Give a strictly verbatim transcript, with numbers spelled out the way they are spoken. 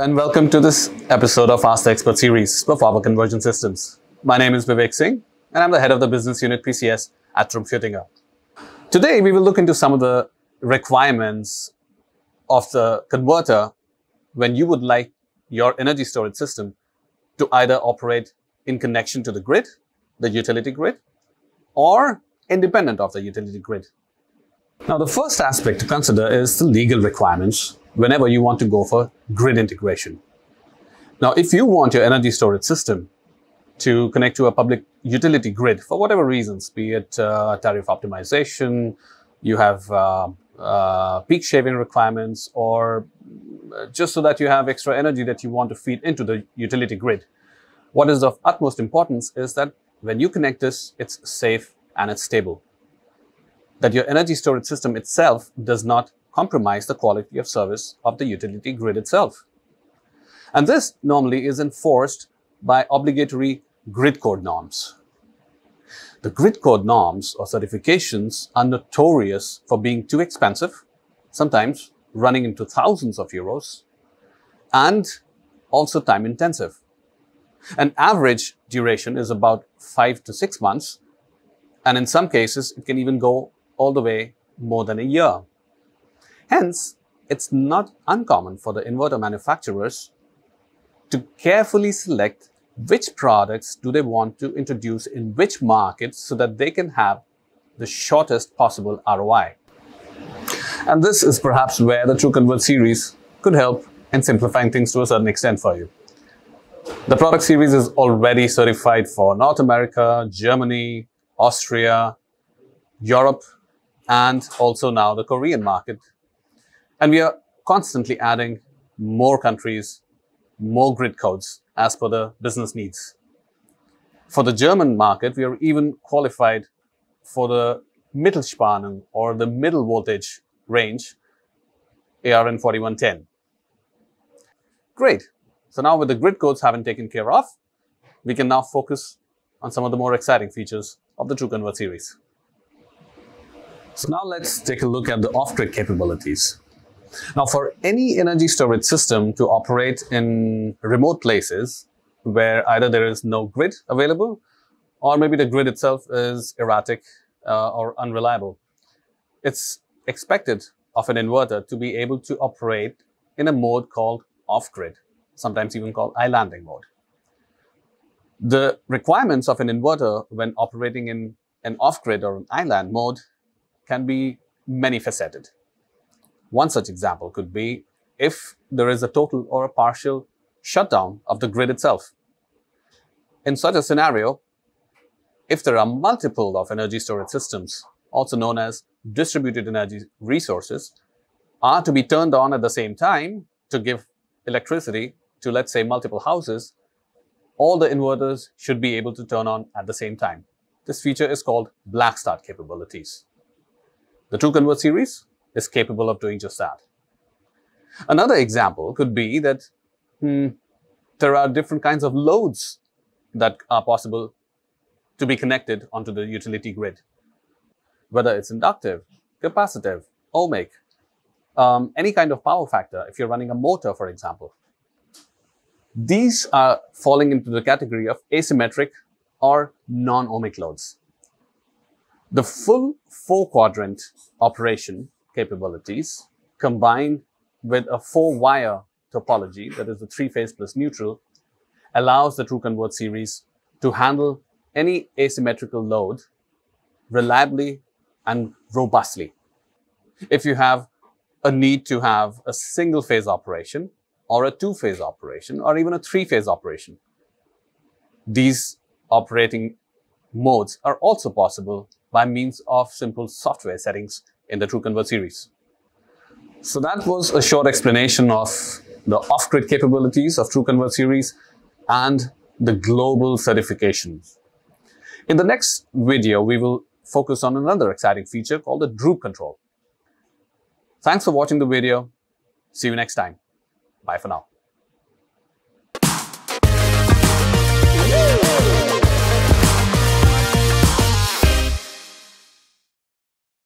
and welcome to this episode of Ask the Expert series for Power Conversion Systems. My name is Vivek Singh and I'm the head of the business unit P C S at Trumpf Uettinger. Today we will look into some of the requirements of the converter when you would like your energy storage system to either operate in connection to the grid, the utility grid, or independent of the utility grid. Now, the first aspect to consider is the legal requirements whenever you want to go for grid integration. Now, if you want your energy storage system to connect to a public utility grid for whatever reasons, be it uh, tariff optimization, you have uh, uh, peak shaving requirements, or just so that you have extra energy that you want to feed into the utility grid, what is of utmost importance is that when you connect this, it's safe and it's stable. That your energy storage system itself does not compromise the quality of service of the utility grid itself. And this normally is enforced by obligatory grid code norms. The grid code norms or certifications are notorious for being too expensive, sometimes running into thousands of euros, and also time intensive. An average duration is about five to six months, and in some cases, it can even go all the way more than a year. Hence, it's not uncommon for the inverter manufacturers to carefully select which products do they want to introduce in which markets so that they can have the shortest possible R O I. And this is perhaps where the TrueConvert series could help in simplifying things to a certain extent for you. The product series is already certified for North America, Germany, Austria, Europe, and also now the Korean market. And we are constantly adding more countries, more grid codes as per the business needs. For the German market, we are even qualified for the Mittelspannung or the middle voltage range, A R N forty-one ten. Great. So now with the grid codes having taken care of, we can now focus on some of the more exciting features of the TrueConvert series. So now let's take a look at the off-grid capabilities. Now, for any energy storage system to operate in remote places where either there is no grid available or maybe the grid itself is erratic uh, or unreliable, it's expected of an inverter to be able to operate in a mode called off-grid, sometimes even called islanding mode. The requirements of an inverter when operating in an off-grid or an island mode can be many faceted. One such example could be if there is a total or a partial shutdown of the grid itself. In such a scenario, if there are multiple of energy storage systems, also known as distributed energy resources, are to be turned on at the same time to give electricity to, let's say, multiple houses, all the inverters should be able to turn on at the same time. This feature is called black start capabilities. The TrueConvert series is capable of doing just that. Another example could be that hmm, there are different kinds of loads that are possible to be connected onto the utility grid. Whether it's inductive, capacitive, ohmic, um, any kind of power factor, if you're running a motor, for example. These are falling into the category of asymmetric or non-ohmic loads. The full four-quadrant operation capabilities combined with a four-wire topology, that is the three-phase plus neutral, allows the TrueConvert series to handle any asymmetrical load reliably and robustly. If you have a need to have a single-phase operation or a two-phase operation or even a three-phase operation, these operating modes are also possible by means of simple software settings in the TrueConvert series. So that was a short explanation of the off-grid capabilities of TrueConvert series and the global certifications. In the next video, we will focus on another exciting feature called the Droop control. Thanks for watching the video. See you next time. Bye for now.